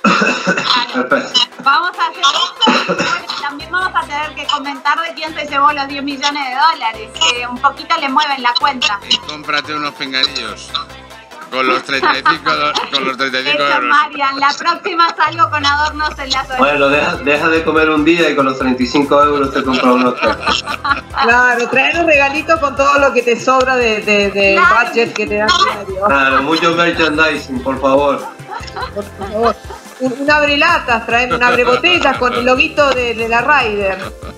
Vamos a hacer esto. Bueno, también vamos a tener que comentar de quién se llevó los diez millones de dólares, que un poquito le mueven la cuenta. Y cómprate unos pinganillos. Con los treinta y cinco, con los treinta y cinco Eso, euros. Marian, la próxima salgo con adornos en las orejas. Bueno, deja, deja de comer un día y con los treinta y cinco euros te compras un hotel. Claro, traer un regalito con todo lo que te sobra de, de, de Claro. budget que te da diario. Claro, mucho merchandising, por favor. Por favor. Un, un abrelatas, traeme un abrebotellas con el loguito de, de la Ryder.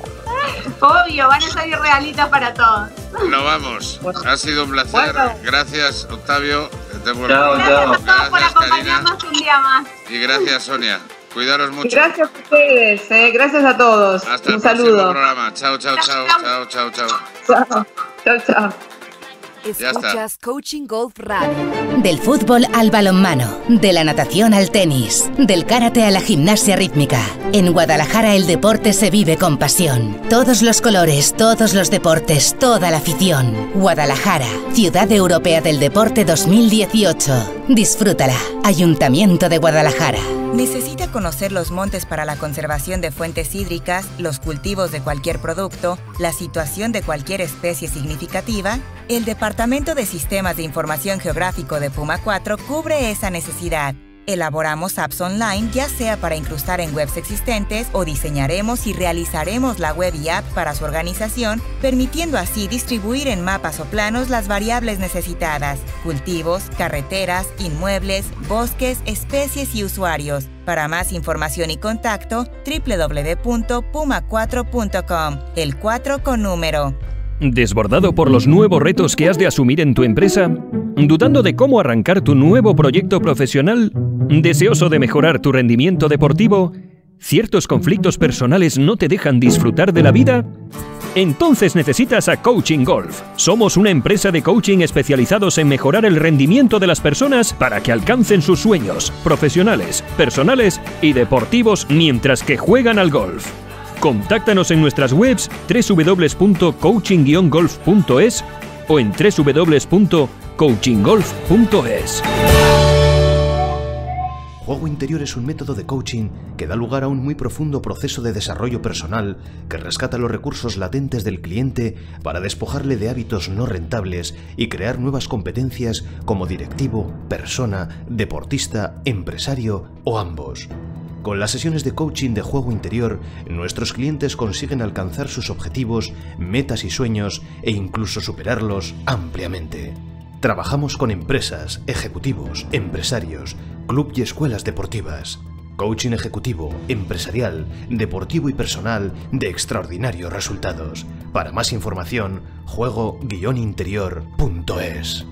Obvio, van a salir regalitos para todos. No vamos. Ha sido un placer. Bueno. Gracias, Octavio. Te vuelvo. Chao, Gracias chao. a todos por Gracias, Karina. acompañarnos un día más. Y gracias, Sonia. Cuidaros Y mucho. gracias a ustedes, eh, gracias a todos. Hasta un el próximo saludo. programa. Chao, chao, chao, chao, chao, chao. Chao, chao, chao. Ya está. Escuchas Coaching Golf Radio. Del fútbol al balonmano, de la natación al tenis, del karate a la gimnasia rítmica. En Guadalajara el deporte se vive con pasión. Todos los colores, todos los deportes, toda la afición. Guadalajara, Ciudad Europea del Deporte dos mil dieciocho. Disfrútala. Ayuntamiento de Guadalajara. ¿Necesita conocer los montes para la conservación de fuentes hídricas, los cultivos de cualquier producto, la situación de cualquier especie significativa? El Departamento de Sistemas de Información Geográfico de Puma cuatro cubre esa necesidad. Elaboramos apps online, ya sea para incrustar en webs existentes o diseñaremos y realizaremos la web y app para su organización, permitiendo así distribuir en mapas o planos las variables necesitadas: cultivos, carreteras, inmuebles, bosques, especies y usuarios. Para más información y contacto, doble u doble u doble u punto puma cuatro punto com, el cuatro con número. ¿Desbordado por los nuevos retos que has de asumir en tu empresa? ¿Dudando de cómo arrancar tu nuevo proyecto profesional? ¿Deseoso de mejorar tu rendimiento deportivo? ¿Ciertos conflictos personales no te dejan disfrutar de la vida? Entonces necesitas a Coaching Golf. Somos una empresa de coaching especializados en mejorar el rendimiento de las personas para que alcancen sus sueños profesionales, personales y deportivos mientras que juegan al golf. Contáctanos en nuestras webs doble u doble u doble u punto coaching guion golf punto es o en doble u doble u doble u punto coaching golf punto es. Juego interior es un método de coaching que da lugar a un muy profundo proceso de desarrollo personal que rescata los recursos latentes del cliente para despojarle de hábitos no rentables y crear nuevas competencias como directivo, persona, deportista, empresario o ambos. Con las sesiones de coaching de juego interior, nuestros clientes consiguen alcanzar sus objetivos, metas y sueños e incluso superarlos ampliamente. Trabajamos con empresas, ejecutivos, empresarios, club y escuelas deportivas. Coaching ejecutivo, empresarial, deportivo y personal de extraordinarios resultados. Para más información, juego guion interior punto es.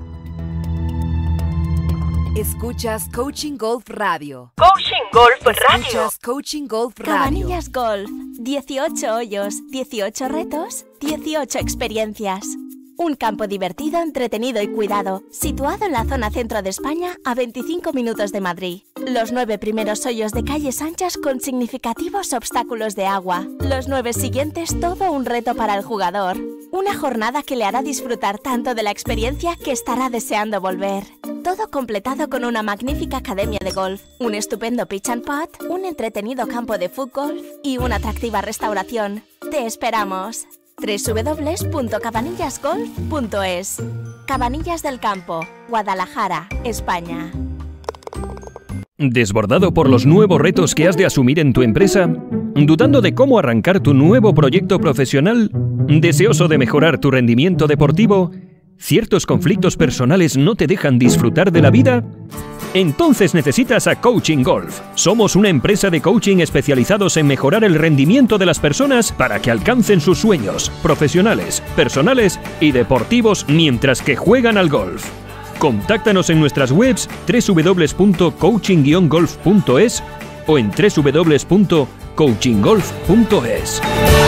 Escuchas Coaching Golf Radio. Coaching Golf Radio. Escuchas Coaching Golf Radio. Cabanillas Golf. dieciocho hoyos, dieciocho retos, dieciocho experiencias. Un campo divertido, entretenido y cuidado, situado en la zona centro de España, a veinticinco minutos de Madrid. Los nueve primeros hoyos de calles anchas con significativos obstáculos de agua. Los nueve siguientes, todo un reto para el jugador. Una jornada que le hará disfrutar tanto de la experiencia que estará deseando volver. Todo completado con una magnífica academia de golf, un estupendo pitch and putt, un entretenido campo de fútbol y una atractiva restauración. ¡Te esperamos! doble u doble u doble u punto cabanillas golf punto es. Cabanillas del Campo, Guadalajara, España. ¿Desbordado por los nuevos retos que has de asumir en tu empresa? ¿Dudando de cómo arrancar tu nuevo proyecto profesional? ¿Deseoso de mejorar tu rendimiento deportivo? ¿Ciertos conflictos personales no te dejan disfrutar de la vida? Entonces necesitas a Coaching Golf. Somos una empresa de coaching especializados en mejorar el rendimiento de las personas para que alcancen sus sueños profesionales, personales y deportivos mientras que juegan al golf. Contáctanos en nuestras webs doble u doble u doble u punto coaching guion golf punto es o en doble u doble u doble u punto coaching golf punto es.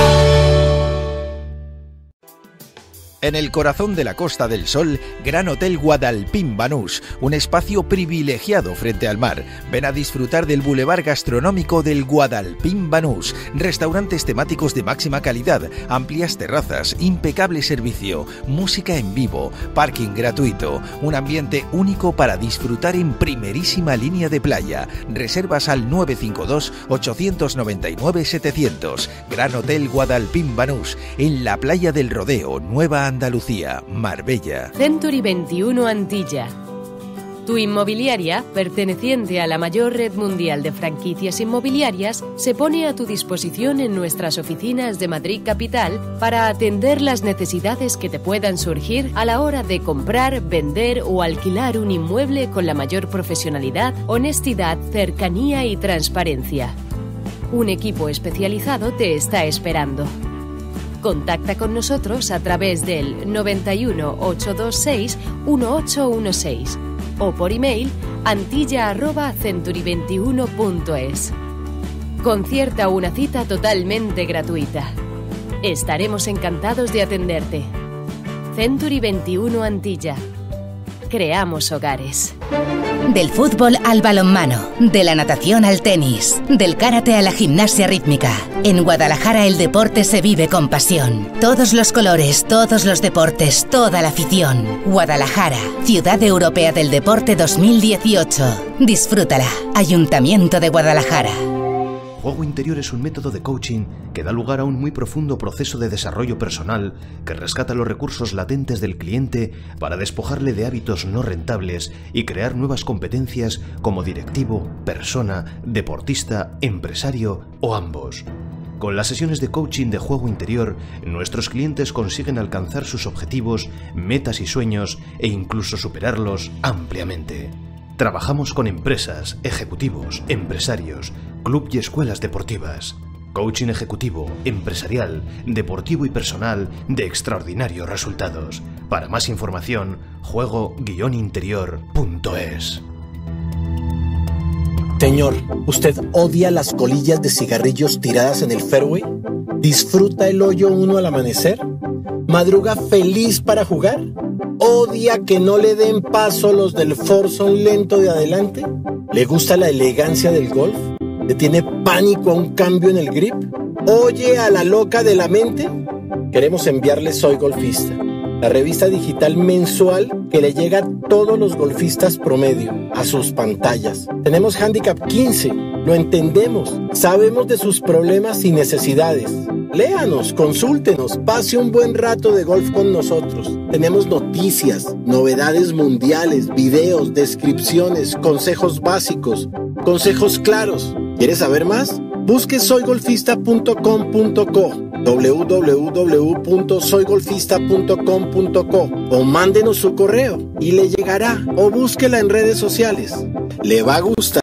En el corazón de la Costa del Sol, Gran Hotel Guadalpín Banús, un espacio privilegiado frente al mar. Ven a disfrutar del bulevar gastronómico del Guadalpín Banús, restaurantes temáticos de máxima calidad, amplias terrazas, impecable servicio, música en vivo, parking gratuito, un ambiente único para disfrutar en primerísima línea de playa. Reservas al nueve cinco dos, ocho nueve nueve, setecientos. Gran Hotel Guadalpín Banús, en la playa del Rodeo, Nueva Andalucía, Marbella. Century veintiuno Antilla. Tu inmobiliaria, perteneciente a la mayor red mundial de franquicias inmobiliarias, se pone a tu disposición en nuestras oficinas de Madrid Capital para atender las necesidades que te puedan surgir a la hora de comprar, vender o alquilar un inmueble con la mayor profesionalidad, honestidad, cercanía y transparencia. Un equipo especializado te está esperando. Contacta con nosotros a través del noventa y uno, ochocientos veintiséis, dieciocho dieciséis o por email antilla arroba century veintiuno punto es. Concierta una cita totalmente gratuita. Estaremos encantados de atenderte. Century veintiuno Antilla. Creamos hogares. Del fútbol al balonmano, de la natación al tenis, del karate a la gimnasia rítmica. En Guadalajara el deporte se vive con pasión. Todos los colores, todos los deportes, toda la afición. Guadalajara, Ciudad Europea del Deporte dos mil dieciocho. Disfrútala. Ayuntamiento de Guadalajara. Juego interior es un método de coaching que da lugar a un muy profundo proceso de desarrollo personal que rescata los recursos latentes del cliente para despojarle de hábitos no rentables y crear nuevas competencias como directivo, persona, deportista, empresario o ambos. Con las sesiones de coaching de juego interior, nuestros clientes consiguen alcanzar sus objetivos, metas y sueños e incluso superarlos ampliamente. Trabajamos con empresas, ejecutivos, empresarios, club y escuelas deportivas. Coaching ejecutivo, empresarial, deportivo y personal de extraordinarios resultados. Para más información, juego guion interior punto es. Señor, ¿usted odia las colillas de cigarrillos tiradas en el fairway? ¿Disfruta el hoyo uno al amanecer? ¿Madruga feliz para jugar? ¿Odia que no le den paso los del foursome lento de adelante? ¿Le gusta la elegancia del golf? ¿Le tiene pánico a un cambio en el grip? ¿Oye a la loca de la mente? Queremos enviarle Soy Golfista, la revista digital mensual que le llega a todos los golfistas promedio, a sus pantallas. Tenemos Handicap quince, lo entendemos, sabemos de sus problemas y necesidades. Léanos, consúltenos, pase un buen rato de golf con nosotros. Tenemos noticias, novedades mundiales, videos, descripciones, consejos básicos, consejos claros. ¿Quieres saber más? Busque soy golfista punto com punto co, doble u doble u doble u punto soy golfista punto com punto co o mándenos su correo y le llegará, o búsquela en redes sociales. Le va a gustar.